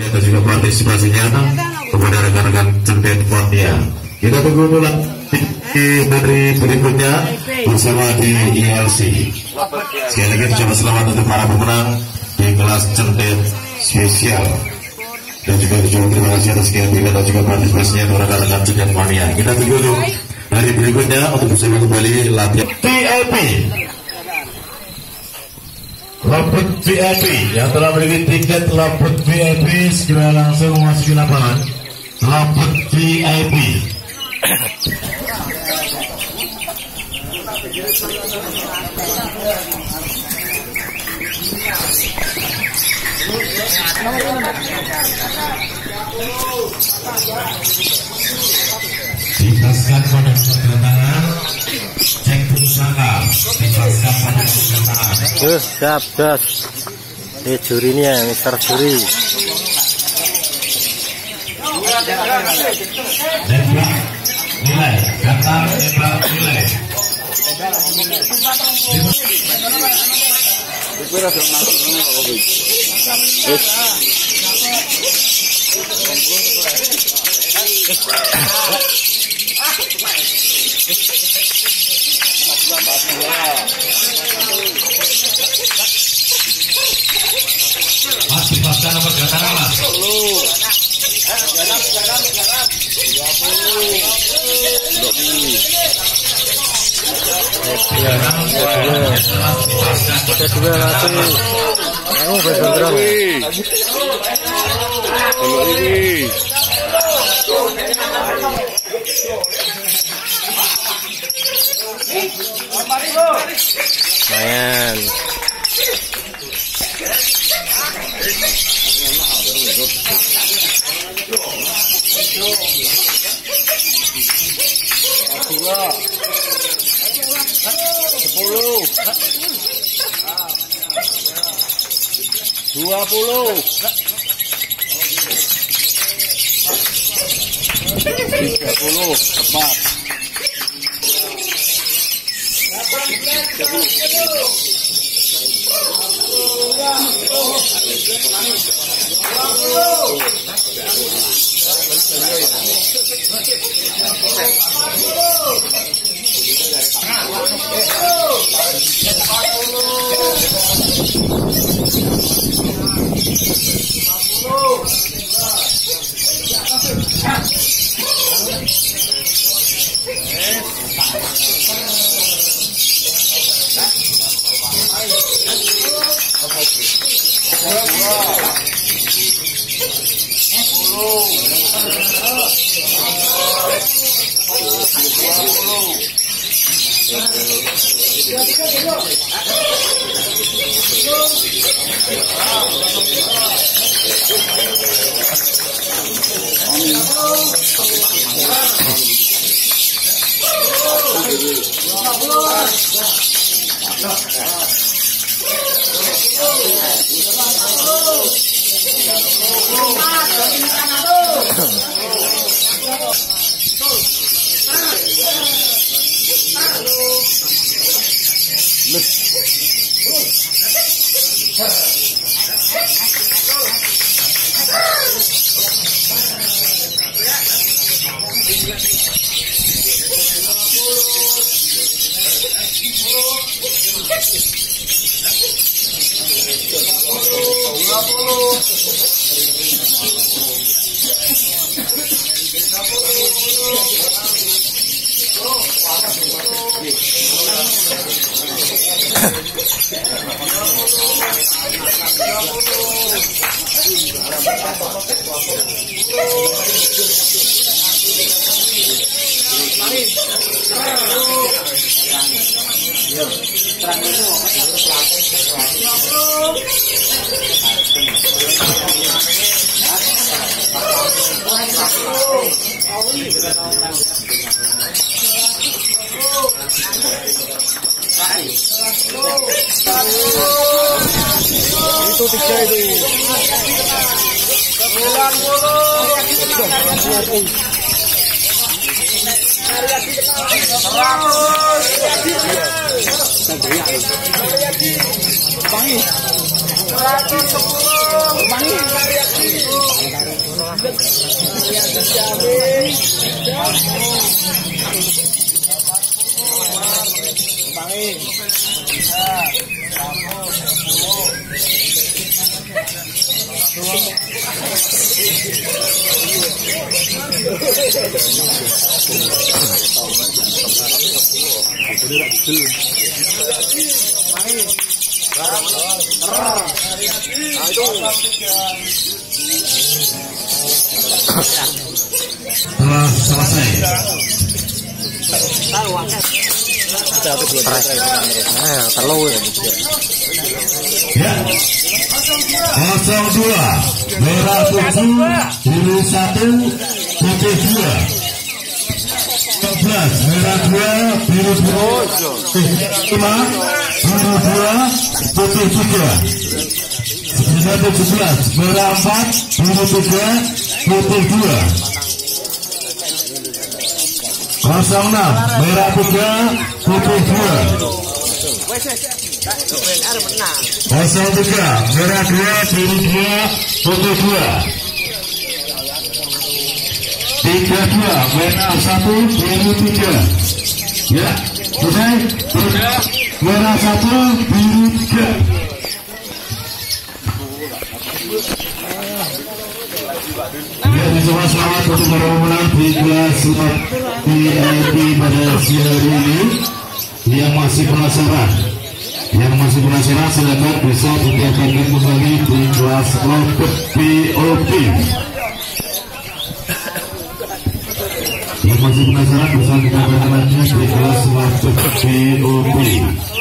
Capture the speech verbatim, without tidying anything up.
dan juga partisipasinya kepada rekan-rekan Cendet Kodia. Kita tunggu dulu dari berikutnya bersama di I L C. Sekali lagi ucapkan selamat untuk para pemenang di kelas Cendet spesial. Dan juga juga terima kasih atas kehadiran dan juga partisipasinya untuk rekan-rekan Cendet Mania. Kita tunggu dulu dari berikutnya untuk bersama kembali latihan V I P. Loput V I P yang telah memiliki tiket Loput V I P segera langsung memasuki lapangan. Loput V I P. Dipaskan pada kedatangan cek pusaka, dipaskan pada kedatangan. Tuh, siap, gas. Ini jurinya, Mister Juri. Nembak nilai, datang nembak nilai. Mas dipaskan nomor kedatangan mas. Kedua langsung mau berbentrok. Lumayan. Sepuluh, dua puluh, tiga puluh, empat, Itu tiga itu. sembilan puluh. Bangi. seratus sepuluh. Bangi. Telah selesai. Ya. Kosong dua, merah tujuh, biru satu, putih dua. sebelas, merah dua, biru dua, lima, biru dua, putih tiga. tujuh belas, merah empat, biru tiga, putih dua. kosong enam, merah tiga, putih dua. kosong tiga, merah dua, biru dua, putih dua. tiga dua, merah satu, biru tiga. Ya, selesai. Tiga, merah satu, biru tiga. Ya, semua selamat untuk para pemenang di kelas V I P pada siang hari ini. Yang masih penasaran, yang masih penasaran silakan bisa didaftarkan kembali di kelas kelompok P O P. Yang masih penasaran bisa didaftarkan lagi di kelas kelompok P O P.